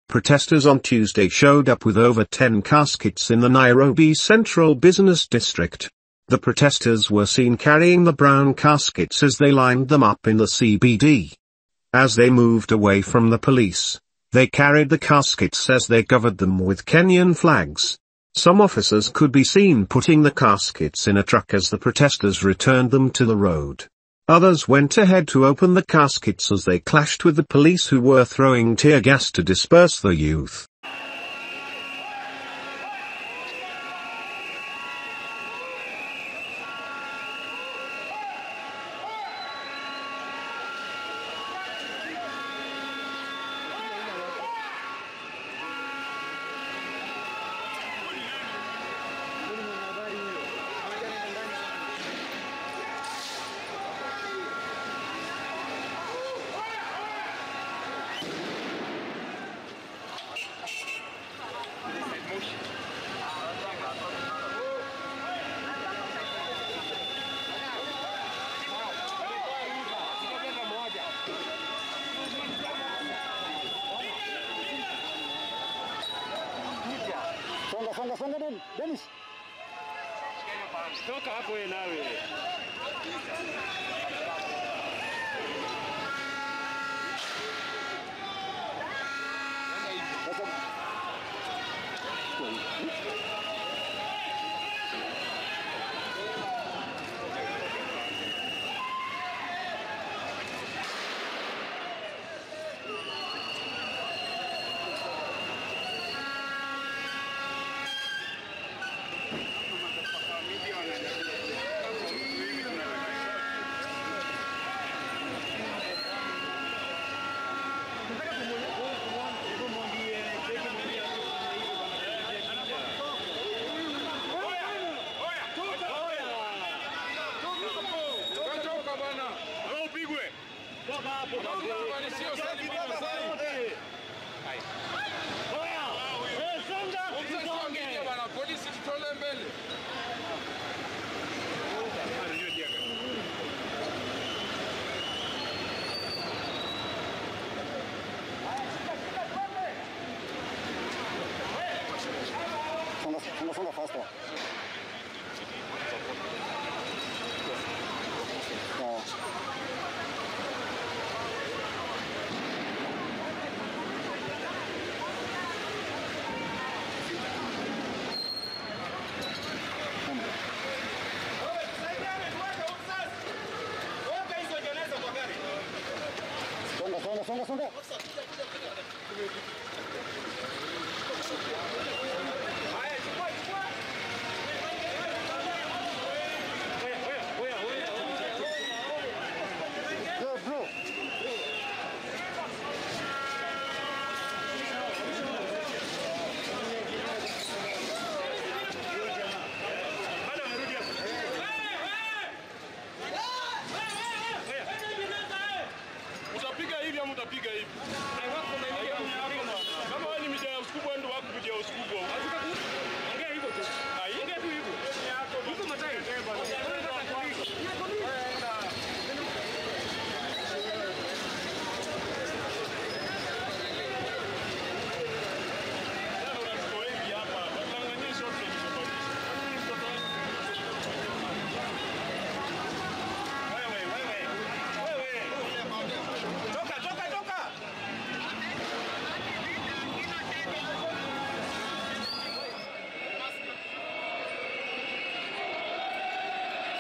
Protesters on Tuesday showed up with over 10 caskets in the Nairobi Central Business District. The protesters were seen carrying the brown caskets as they lined them up in the CBD. As they moved away from the police, they carried the caskets as they covered them with Kenyan flags. Some officers could be seen putting the caskets in a truck as the protesters returned them to the road. Others went ahead to open the caskets as they clashed with the police, who were throwing tear gas to disperse the youth. Songa Dennis. Toka hapo wewe nawe. Songa faster. Songa.